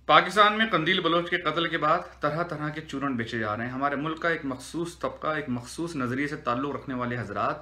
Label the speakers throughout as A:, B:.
A: पाकिस्तान में कंदील बलोच के कत्ल के बाद तरह तरह के चूरन बेचे जा रहे हैं। हमारे मुल्क का एक मखसूस तबका, एक मखसूस नज़रिए से ताल्लुक़ रखने वाले हजरात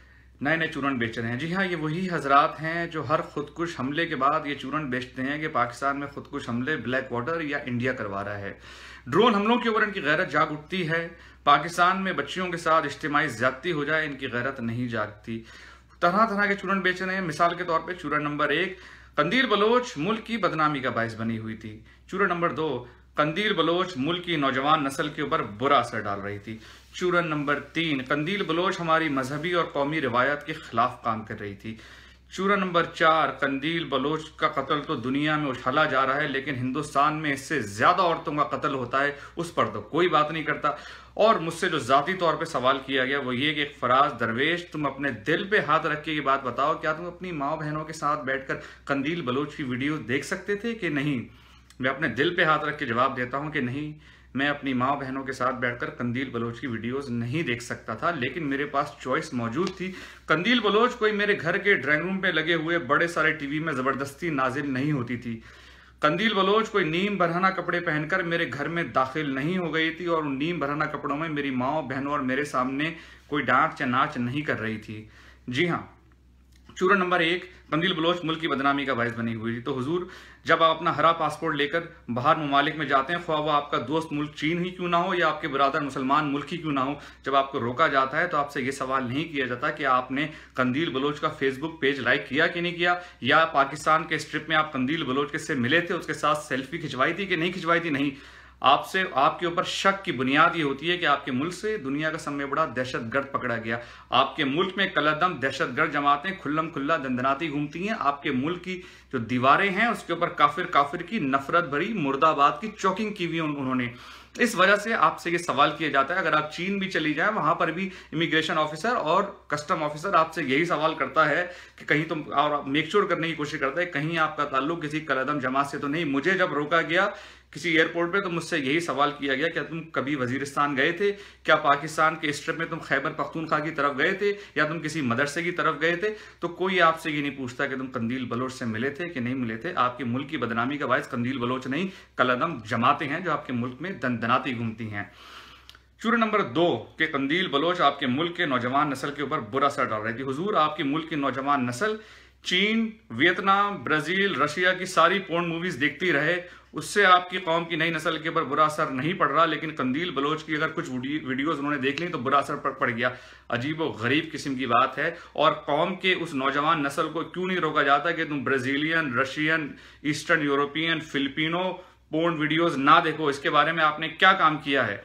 A: नए नए चूरन बेच रहे हैं। जी हाँ, ये वही हजरात हैं जो हर खुदकुश हमले के बाद ये चूरन बेचते हैं कि पाकिस्तान में खुदकुश हमले ब्लैक वाटर या इंडिया करवा रहा है। ड्रोन हमलों के ऊपर इनकी गैरत जाग उठती है। पाकिस्तान में बच्चियों के साथ इज्तिमाई ज्यादती हो जाए, इनकी गैरत नहीं जागती। तरह तरह के चूरन बेच रहे हैं। मिसाल के तौर पर चूरन नंबर 1, कंदील बलोच मुल्क की बदनामी का बायस बनी हुई थी। चूरन नंबर 2, कंदील बलोच मुल्क की नौजवान नस्ल के ऊपर बुरा असर डाल रही थी। चूरन नंबर 3, कंदील बलोच हमारी मजहबी और कौमी रिवायत के खिलाफ काम कर रही थी। चूरन नंबर 4, कंदील बलोच का कत्ल तो दुनिया में उछाला जा रहा है, लेकिन हिंदुस्तान में इससे ज्यादा औरतों का कत्ल होता है, उस पर तो कोई बात नहीं करता। और मुझसे जो जाती तौर पे सवाल किया गया वो ये कि एक फराज दरवेश, तुम अपने दिल पे हाथ रख के ये बात बताओ, क्या तुम अपनी माँ बहनों के साथ बैठकर कंदील बलोच की वीडियो देख सकते थे कि नहीं? मैं अपने दिल पे हाथ रख के जवाब देता हूं कि नहीं, मैं अपनी माँ बहनों के साथ बैठकर कंदील बलोच की वीडियोस नहीं देख सकता था, लेकिन मेरे पास चॉइस मौजूद थी। कंदील बलोच कोई मेरे घर के ड्राइंग रूम पे लगे हुए बड़े सारे टीवी में जबरदस्ती नाजिल नहीं होती थी। कंदील बलोच कोई नीम बरहना कपड़े पहनकर मेरे घर में दाखिल नहीं हो गई थी, और उन नीम बरहना कपड़ों में मेरी माँ बहनों और मेरे सामने कोई डांट या नाच नहीं कर रही थी। जी हाँ, चूरन नंबर 1, कंदील बलोच मुल्क की बदनामी का बायस बनी हुई थी। तो हुजूर, जब आप अपना हरा पासपोर्ट लेकर बाहर ममालिक में जाते हैं, ख्वाह वो आपका दोस्त मुल्क चीन ही क्यों ना हो या आपके बरादर मुसलमान मुल्क ही क्यों ना हो, जब आपको रोका जाता है तो आपसे ये सवाल नहीं किया जाता कि आपने कंदील बलोच का फेसबुक पेज लाइक किया कि नहीं किया, या पाकिस्तान के स्ट्रिप में आप कंदील बलोच के से मिले थे, उसके साथ सेल्फी खिंचवाई थी कि नहीं खिंचवाई थी। नहीं, आपसे आपके ऊपर शक की बुनियाद ये होती है कि आपके मुल्क से दुनिया का सबसे बड़ा दहशतगर्द पकड़ा गया। आपके मुल्क में कलदम दहशतगर्द जमातें खुल्लम खुल्ला दंदनाती घूमती हैं। आपके मुल्क की जो दीवारें हैं उसके ऊपर काफिर काफिर की नफरत भरी मुर्दाबाद की चौकिंग की हुई उन्होंने। इस वजह से आपसे ये सवाल किया जाता है, अगर आप चीन भी चली जाए वहां पर भी इमिग्रेशन ऑफिसर और कस्टम ऑफिसर आपसे यही सवाल करता है कि कहीं तुम, और मेक श्योर करने की कोशिश करता है कहीं आपका ताल्लुक किसी कलदम जमात से तो नहीं। मुझे जब रोका गया किसी एयरपोर्ट पे तो मुझसे यही सवाल किया गया, क्या तुम कभी वजीरिस्तान गए थे, क्या पाकिस्तान के स्ट्रिप में तुम खैबर पख्तूनख्वा की तरफ गए थे, या तुम किसी मदरसे की तरफ गए थे? तो कोई आपसे ये नहीं पूछता कि तुम कंदील बलोच से मिले थे कि नहीं मिले थे। आपके मुल्क की बदनामी का बायस कंदील बलोच नहीं, कलदम जमातें हैं जो आपके मुल्क में दंदनाती घूमती हैं। चूरन नंबर 2 के कंदील बलोच आपके मुल्क के नौजवान नस्ल के ऊपर बुरा असर डाल रही थी। हुजूर, आपकी मुल्क की नौजवान नस्ल चीन, वियतनाम, ब्राजील, रशिया की सारी पोर्न मूवीज देखती रहे, उससे आपकी कौम की नई नस्ल के ऊपर बुरा असर नहीं पड़ रहा, लेकिन कंदील बलोच की अगर कुछ वीडियोस उन्होंने देख ली तो बुरा असर पड़ गया। अजीब व गरीब किस्म की बात है। और कौम के उस नौजवान नस्ल को क्यों नहीं रोका जाता कि तुम Brazilian, Russian, eastern European, Filipino porn videos ना देखो? इसके बारे में आपने क्या काम किया है?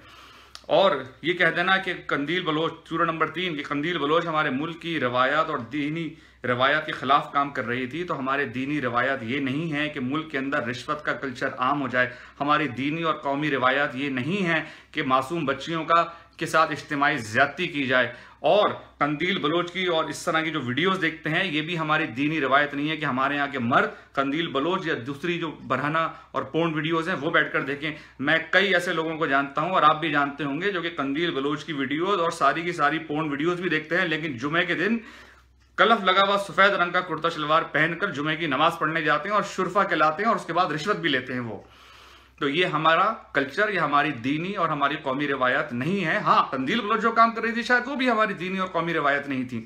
A: और ये कह देना कि कंदील बलोच, चूरन नंबर 3, कि कंदील बलोच हमारे मुल्क की रवायात और दीनी रवायात के खिलाफ काम कर रही थी, तो हमारे दीनी रवायात ये नहीं है कि मुल्क के अंदर रिश्वत का कल्चर आम हो जाए। हमारी दीनी और कौमी रवायात ये नहीं है कि मासूम बच्चियों के साथ इज्तिमाई ज्यादती की जाए। और कंदील बलोच की और इस तरह की जो वीडियोस देखते हैं, ये भी हमारी दीनी रवायत नहीं है कि हमारे यहाँ के मर्द कंदील बलोच या दूसरी जो बरहना और पोर्न वीडियोस हैं वो बैठकर देखें। मैं कई ऐसे लोगों को जानता हूं, और आप भी जानते होंगे, जो कि कंदील बलोच की वीडियोस और सारी की सारी पोर्न वीडियोस भी देखते हैं, लेकिन जुमे के दिन कलफ लगा हुआ सफेद रंग का कुर्ता शलवार पहनकर जुमे की नमाज पढ़ने जाते हैं और शुरफा कहलाते हैं, और उसके बाद रिश्वत भी लेते हैं वो। तो ये हमारा कल्चर, ये हमारी दीनी और हमारी कौमी रिवायत नहीं है। हाँ, कंदील बलोच जो काम कर रही थी शायद वो भी हमारी दीनी और कौमी रिवायत नहीं थी,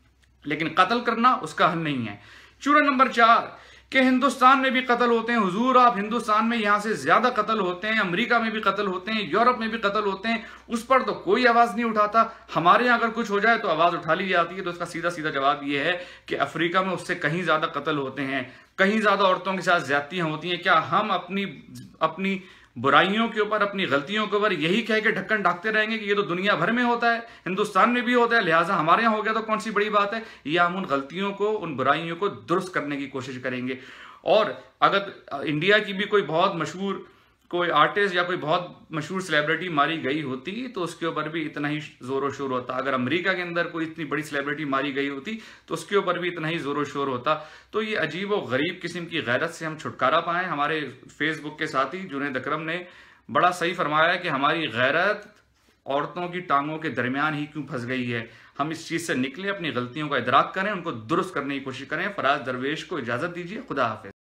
A: लेकिन कत्ल करना उसका हल नहीं है। चूरन नंबर 4, कि हिंदुस्तान में भी कत्ल होते हैं। हुजूर, आप हिंदुस्तान में यहां से ज्यादा कत्ल होते हैं, अमेरिका में भी कत्ल होते हैं, यूरोप में भी कत्ल होते हैं, उस पर तो कोई आवाज नहीं उठाता। हमारे यहां अगर कुछ हो जाए तो आवाज उठा ली जाती है। तो इसका सीधा सीधा जवाब यह है कि अफ्रीका में उससे कहीं ज्यादा कत्ल होते हैं, कहीं ज्यादा औरतों के साथ ज्यादतियां होती हैं। क्या हम अपनी बुराइयों के ऊपर, अपनी गलतियों के ऊपर यही कह के ढक्कन ढाकते रहेंगे कि ये तो दुनिया भर में होता है, हिंदुस्तान में भी होता है, लिहाजा हमारे यहाँ हो गया तो कौन सी बड़ी बात है? या हम उन गलतियों को, उन बुराइयों को दुरुस्त करने की कोशिश करेंगे। और अगर इंडिया की भी कोई बहुत मशहूर कोई आर्टिस्ट या कोई बहुत मशहूर सेलिब्रिटी मारी गई होती तो उसके ऊपर भी इतना ही जोरों शोर होता। अगर अमेरिका के अंदर कोई इतनी बड़ी सेलिब्रिटी मारी गई होती तो उसके ऊपर भी इतना ही जोरों शोर होता। तो ये अजीब व गरीब किस्म की गैरत से हम छुटकारा पाएं। हमारे फेसबुक के साथी जुनैद अकरम ने बड़ा सही फरमाया कि हमारी गैरत औरतों की टांगों के दरमियान ही क्यों फंस गई है। हम इस चीज से निकले, अपनी गलतियों का इदराक करें, उनको दुरुस्त करने की कोशिश करें। फराज दरवेश को इजाजत दीजिए। खुदा हाफिज।